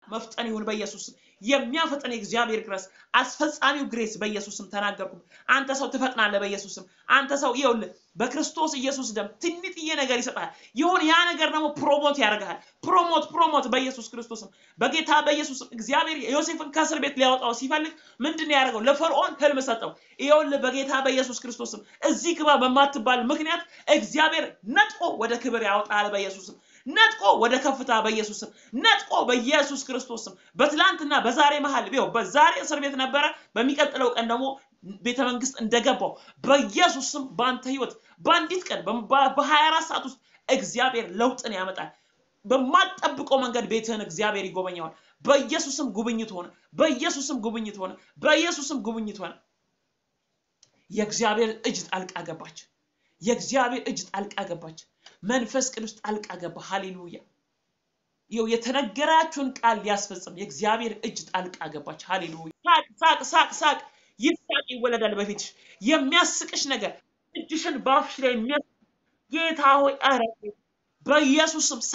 መፍጠን ይሁን በኢየሱስ የሚያፈጥን እግዚአብሔር ግሬስ አስፈጻሚው ግሬስ በኢየሱስ ተናገርኩ አንተ ሰው ትፈጥናለህ በኢየሱስ አንተ ሰው ይኸውልህ በክርስቶስ ኢየሱስ ደም ትንጥዬ ነገር ይሰጣል ይሁን ያ ነገር ደግሞ ፕሮሞት ያደርጋል ፕሮሞት በኢየሱስ ክርስቶስ በጌታ በኢየሱስ እግዚአብሔር ዮሴፍን ከእስር ቤት ሊያወጣው ሲፈልግ ምንድነው ያደረገው ለፈርዖን ህልም ሰጠው ይኸውልህ በጌታ በኢየሱስ ክርስቶስ እዚህ ግባ በማትባል ምክንያት እግዚአብሔር ነጥቆ ወደ ክብር ያወጣል በኢየሱስ ነጥቆ ወደ ከፍታ በኢየሱስ ነጥቆ በኢየሱስ ክርስቶስ በትላንትና በዛሬ መሃል ቢው በዛሬ እስር ቤት ነበረ በሚቀጥለው ቀን ደግሞ ቤተ መንግስት እንደገባው በኢየሱስ ባንተ ህይወት ባንዲት ቀን በ24 ሰዓት ውስጥ እግዚአብሔር ለውጥን ያመጣል በማጠብቀው መንገድ ቤትህን እግዚአብሔር ይጎበኛል በኢየሱስም ጉብኝት ሆነ በኢየሱስም ጉብኝት ሆነ በኢየሱስም ጉብኝት ሆነ የእግዚአብሔር እጅ ጣልቃ ገባች የእግዚአብሔር እጅ ጣልቃ ገባች መንፈስ ቅዱስ ጣልቃ ገባ ሃሌሉያ ይው የተነገራችሁን ቃል ሊያስፈጽም የእግዚአብሔር እጅ ጣልቃ ገባች ሃሌሉያ ሳቅ ይሳቅ ይወለዳል በፊትሽ የሚያስቅሽ ነገር እጅሽን ባፍሽ ላይ ጌታ ሆይ አረግ በኢየሱስ ስም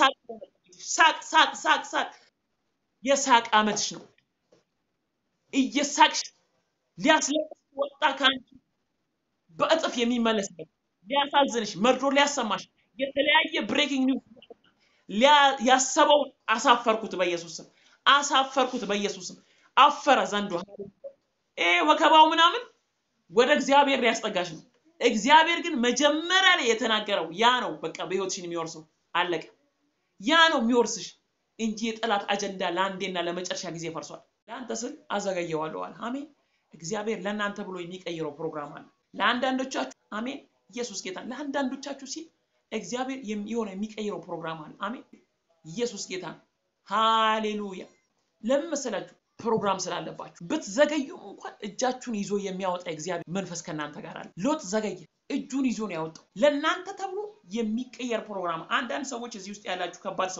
ሳቅ የሳቅ አመትሽ ነው እየሳቅሽ ሊያስለቅስ ወጣ ካንቺ በእጥፍ የሚመለስ ሊያሳዝንሽ መርዶ ሊያሰማሽ የተለያየ ብሬኪንግ ኒውስ ያሰበው አሳፈርኩት በኢየሱስ ስም አፈረ ዘንዶ ወከባው ምናምን ወደ እግዚአብሔር ሊያስጠጋሽ ነው እግዚአብሔር ግን መጀመሪያ ላይ የተናገረው ያ ነው በቃ በህይወትሽን የሚወርሰው አለቀ ያ ነው የሚወርስሽ እንጂ የጠላት አጀንዳ ለአንዴና ለመጨረሻ ጊዜ ፈርሷል ለአንተ ስል አዘጋየዋለሁ አሜን እግዚአብሔር ለእናንተ ብሎ የሚቀይረው ፕሮግራም አለ ለአንዳንዶቻችሁ አሜን ኢየሱስ ጌታ ለአንዳንዶቻችሁ ሲል እግዚአብሔር የሚቀይረው ፕሮግራም አለ አሜን ኢየሱስ ጌታ ሃሌሉያ ለምሳላችሁ ፕሮግራም ስላለባችሁ ብትዘገዩ እንኳን እጃችሁን ይዞ የሚያወጣ እግዚአብሔር መንፈስ ከናንተ ጋር አለ ሎጥ ዘገየ እጁን ይዞ ነው ያወጣው ለናንተ ተብሎ የሚቀየር ፕሮግራም አንዳንድ ሰዎች እዚህ ውስጥ ያላችሁ ከባድ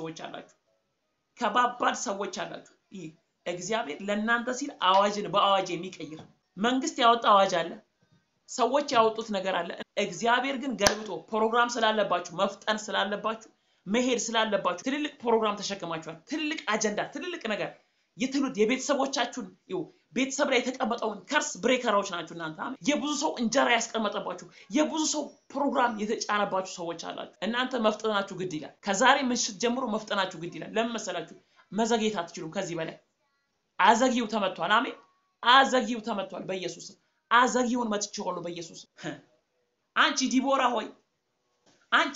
ሰዎች አላችሁ እግዚአብሔር ለናንተ ሲል አዋጅን በአዋጅ የሚቀይር መንግስት ያወጣ አዋጅ አለ ሰዎች ያወጡት ነገር አለ እግዚአብሔር ግን ገልብጦ ፕሮግራም ስላለባችሁ መፍጠን ስላለባችሁ መሄድ ስላለባችሁ ትልልቅ ፕሮግራም ተሸክማችኋል ትልልቅ አጀንዳ ትልልቅ ነገር የትሉት የቤተሰቦቻችሁን ቤተሰብ ላይ የተቀመጠውን ከርስ ብሬከሮች ናችሁ እናንተ የብዙ ሰው እንጀራ ያስቀመጠባችሁ የብዙ ሰው ፕሮግራም የተጫነባችሁ ሰዎች አላችሁ እናንተ መፍጠናችሁ ግድ ይላል ከዛሬ ምሽት ጀምሮ መፍጠናችሁ ግድ ይላል ለምን መሰላችሁ መዘግየት አትችሉም ከዚህ በላይ አዘግይው ተመቷል አሜን አዘግይው ተመቷል በኢየሱስ አዘግይውን መጥቼዋለሁ በኢየሱስ አንቺ ዲቦራ ሆይ አንቺ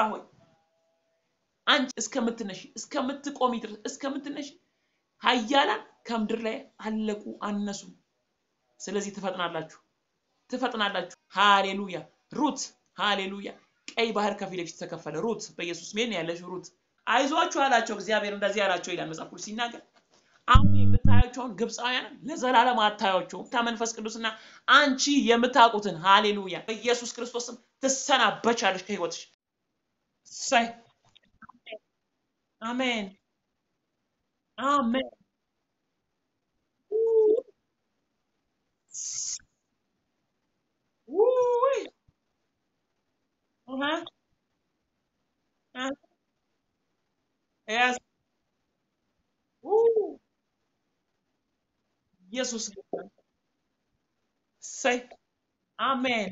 እስከምትቆሚ ድረስ እስከምትነሺ ኃያላን ከምድር ላይ አለቁ አነሱ ስለዚህ ትፈጥናላችሁ ሃሌሉያ ሩት ሃሌሉያ ቀይ ባህር ከፊት ለፊት ተከፈለ ሩት በኢየሱስ ምን ያለሽ ሩት አይዟችሁ አላቸው እግዚአብሔር እንደዚህ ያላቸው ይላል መጽሐፍ ቅዱስ ሲናገር አሁን የምታያቸውን ግብጻውያን ለዘላለም አታያቸው ተመንፈስ ቅዱስና አንቺ የምታቁትን ሃሌሉያ በኢየሱስ ክርስቶስም ተሰናበቻለሽ ከህይወትሽ ሳይ አሜን yes ኢየሱስ ሳይ አሜን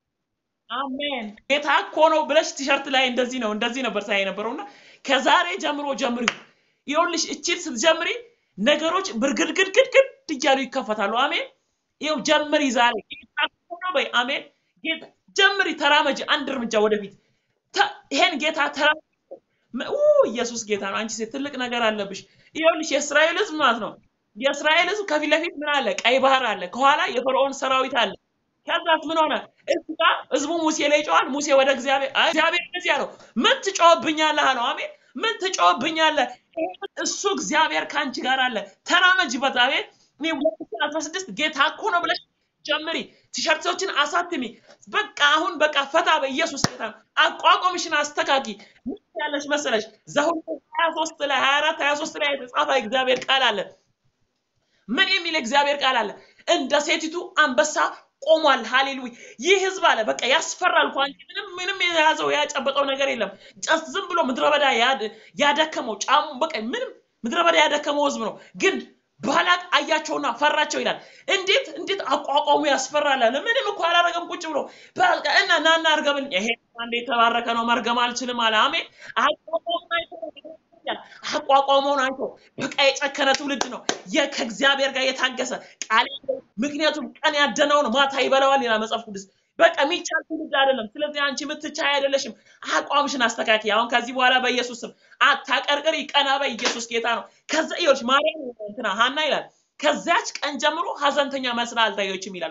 ጌታ እኮ ነው ብለሽ ቲሸርት ላይ እንደዚህ ነበር ሳይ ነበርውና ከዛሬ ጀምሮ ይኸውልሽ እቺን ስትጀምሪ ነገሮች ብርግድግድግድ እያሉ ይከፈታሉ አሜን ይኸው ጀምሪ ዛሬ ጌታ እኮ ነው በይ አሜን ጌታ ጀምሪ ተራመጂ አንድ እርምጃ ወደፊት ይሄን ጌታ ኢየሱስ ጌታ ነው አንቺ ትልቅ ነገር አለብሽ ይኸውልሽ የእስራኤል ህዝብ ማለት ነው የእስራኤል ህዝብ ከፊት ለፊት ምን አለ ቀይ ባህር አለ ከኋላ የፈርዖን ሰራዊት አለ ከዛስ ምን ሆነ እስካ ህዝቡ ሙሴ ላይ ጮሃል ሙሴ ወደ እግዚአብሔር እንደዚህ ያለው ምን ትጮህብኛለህ አለው አሜን ምን ትጮህብኛለህ እሱ እግዚአብሔር ካንቺ ጋር አለ ተራመጂበት አሜን እኔ 2016 ጌታ እኮ ነው ብለሽ ጀምሪ ቲሸርቶችን አሳትሚ በቃ አሁን በቃ ፈታ በኢየሱስ ጌታ አቋቋምሽን አስተካኪ ምን ያለሽ መሰለሽ ዘሁልቁ 23 ላይ 24 23 ላይ የተጻፈ እግዚአብሔር ቃል አለ ምን የሚል እግዚአብሔር ቃል አለ እንደ ሴቲቱ አንበሳ ቆሟል ሃሌሉያ ይህ ህዝብ አለ በቃ ያስፈራል ቋንቋ ምንም የያዘው ያጨበጠው ነገር የለም ጨስ ዝም ብሎ ምድረበዳ ያደከመው ጫሙ በቃ ምንም ምድረ በዳ ያደከመው ህዝብ ነው። ግን ባላቅ አያቸውና ፈራቸው ይላል። እንዴት አቋቋሙ ያስፈራል አለ። ምንም እኮ አላረገም ቁጭ ብሎ በቃ እና ናና አርገብል ይሄ አንዴ ተባረከ ነው መርገም አልችልም አለ። አሜን። አቋቋመውን አይቶ በቃ የጨከነ ትውልድ ነው ከእግዚአብሔር ጋር የታገሰ ቃል። ምክንያቱም ቀን ያደነውን ማታ ይበላዋል ይላል መጽሐፍ ቅዱስ። በቃ የሚቻል ትውልድ አይደለም። ስለዚህ አንቺ የምትቻይ አይደለሽም። አቋምሽን አስተካክይ። አሁን ከዚህ በኋላ በኢየሱስ ስም አታቀርቅሪ፣ ቀና በይ። ኢየሱስ ጌታ ነው። ከዛ ይኸውልሽ ማርያም እንትና ሐና ይላል ከዛች ቀን ጀምሮ ሐዘንተኛ መስላ አልታየችም ይላል።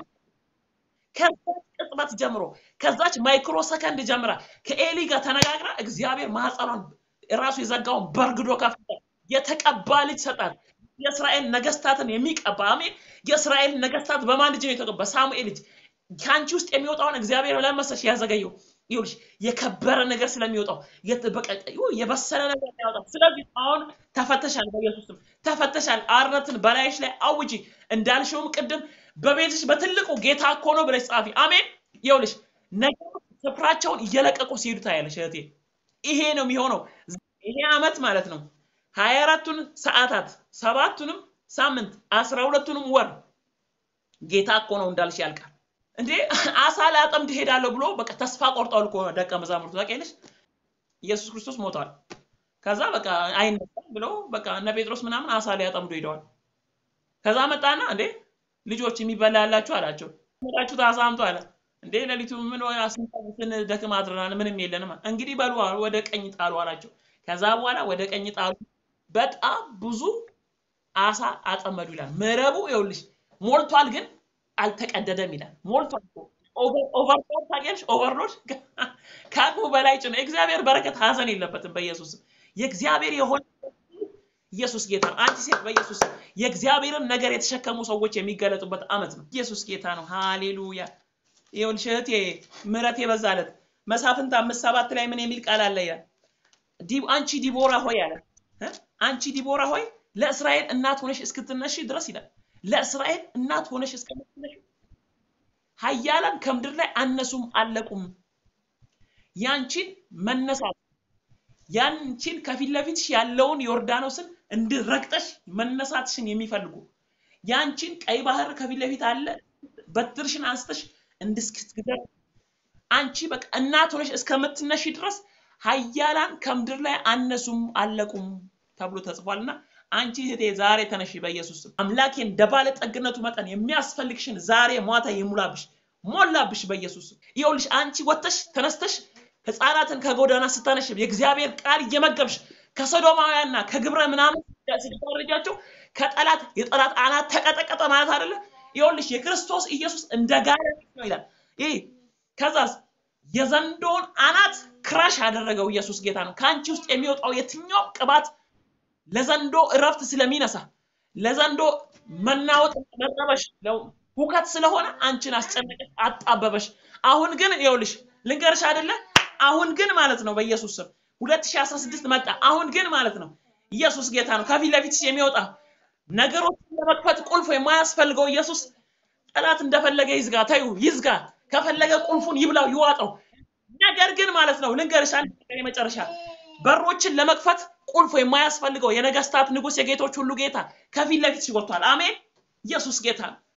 ከዛች ቅጽበት ጀምሮ ከዛች ማይክሮ ሰከንድ ጀምራ ከኤሊ ጋር ተነጋግራ እግዚአብሔር ማህፀኗን ራሱ የዘጋውን በርግዶ ከፈተ። የተቀባ ልጅ ሰጣት። የእስራኤል ነገስታትን የሚቀባ አሜን። የእስራኤል ነገስታት በማን ልጅ ነው የተቀባ? በሳሙኤል ልጅ። ካንቺ ውስጥ የሚወጣውን እግዚአብሔር ለመሰሽ ያዘገየው ይኸውልሽ የከበረ ነገር ስለሚወጣው የበሰለ ነገር ያወጣ። ስለዚህ አሁን ተፈተሻል፣ በኢየሱስ ስም ተፈተሻል። አርነትን በላይሽ ላይ አውጂ። እንዳልሽውም ቅድም በቤትሽ በትልቁ ጌታ እኮ ነው ብለሽ ጻፊ። አሜን። ይኸውልሽ ነገሮች ስፍራቸውን እየለቀቁ ሲሄዱ ታያለሽ እህቴ። ይሄ ነው የሚሆነው። ይሄ አመት ማለት ነው 24ቱን ሰዓታት 7ቱንም ሳምንት 12ቱንም ወር ጌታ እኮ ነው እንዳልሽ ያልቃል። እንዴ አሳ ላጠምድ ሄዳለሁ ብሎ በቃ ተስፋ ቆርጧል እኮ ደቀ መዛሙርቱ። ታውቂያለሽ ኢየሱስ ክርስቶስ ሞቷል። ከዛ በቃ አይነሳም ብሎ በቃ እነ ጴጥሮስ ምናምን አሳ ሊያጠምዱ ሄደዋል። ከዛ መጣና እንዴ ልጆች የሚበላ ያላችሁ አላቸው። ሞታችሁ ታሳምጡ አለ። እንዴ ለሊቱ ምን አስንታን ደክማ አድረናል ምንም የለንም። እንግዲህ በሉ ወደ ቀኝ ጣሉ አላቸው። ከዛ በኋላ ወደ ቀኝ ጣሉ። በጣም ብዙ አሳ አጠመዱ ይላል። መረቡ ይኸውልሽ ሞልቷል ግን አልተቀደደም ይላል። ሞልቷል። ኦቨርሎድ ታገኝሽ ኦቨርሎድ ካቁ በላይ ጭነ። እግዚአብሔር በረከት ሐዘን የለበትም በኢየሱስ። የእግዚአብሔር የሆነ ኢየሱስ ጌታ ነው። አንቺ ሴት በኢየሱስ የእግዚአብሔርን ነገር የተሸከሙ ሰዎች የሚገለጡበት አመት ነው። ኢየሱስ ጌታ ነው። ሃሌሉያ። ይኸውልሽ እህቴ ምሕረት የበዛለት መሳፍንት 5:7 ላይ ምን የሚል ቃል አለ ይላል? አንቺ ዲቦራ ሆይ አለ አንቺ ዲቦራ ሆይ ለእስራኤል እናት ሆነሽ እስክትነሺ ድረስ ይላል። ለእስራኤል እናት ሆነሽ እስከምትነሺ ኃያላን ከምድር ላይ አነሱም አለቁም። ያንቺን መነሳት ያንቺን ከፊት ለፊትሽ ያለውን ዮርዳኖስን እንድረግጠሽ መነሳትሽን የሚፈልጉ ያንቺን ቀይ ባህር ከፊት ለፊት አለ በትርሽን አንስተሽ እንድስክትገር አንቺ በቃ እናት ሆነሽ እስከምትነሺ ድረስ ኃያላን ከምድር ላይ አነሱም አለቁም ተብሎ ተጽፏልና አንቺ እህቴ ዛሬ ተነሺ በኢየሱስ ስም። አምላኬን ደባለ ጠግነቱ መጠን የሚያስፈልግሽን ዛሬ ሟታ ይሙላብሽ ሞላብሽ በኢየሱስ ስም። ይኸውልሽ አንቺ ወጥተሽ ተነስተሽ ህፃናትን ከጎዳና ስታነሽ የእግዚአብሔር ቃል እየመገብሽ ከሶዶማውያንና ከግብረ ምናምን ሲፈርጃቸው ከጠላት የጠላት አናት ተቀጠቀጠ ማለት አይደለ? ይኸውልሽ የክርስቶስ ኢየሱስ እንደጋለ ነው ይላል። ከዛስ የዘንዶን አናት ክራሽ ያደረገው ኢየሱስ ጌታ ነው። ካንቺ ውስጥ የሚወጣው የትኛው ቅባት ለዘንዶ እረፍት ስለሚነሳ ለዘንዶ መናወጥ መጠበሽ ሁከት ስለሆነ አንቺን አስጨነቀሽ አጣበበሽ። አሁን ግን ይኸውልሽ ልንገርሽ አይደለ? አሁን ግን ማለት ነው በኢየሱስ ስም 2016 መጣ። አሁን ግን ማለት ነው ኢየሱስ ጌታ ነው። ከፊት ለፊትሽ የሚወጣ ነገሮችን ለመክፈት ቁልፍ የማያስፈልገው ኢየሱስ ጠላት እንደፈለገ ይዝጋ ታዩ ይዝጋ። ከፈለገ ቁልፉን ይብላው ይዋጣው። ነገር ግን ማለት ነው ልንገርሽ አንድ ነገር የመጨረሻ በሮችን ለመክፈት ቁልፍ የማያስፈልገው የነገስታት ንጉስ የጌቶች ሁሉ ጌታ ከፊት ለፊትሽ ወጥቷል። አሜን። ኢየሱስ ጌታ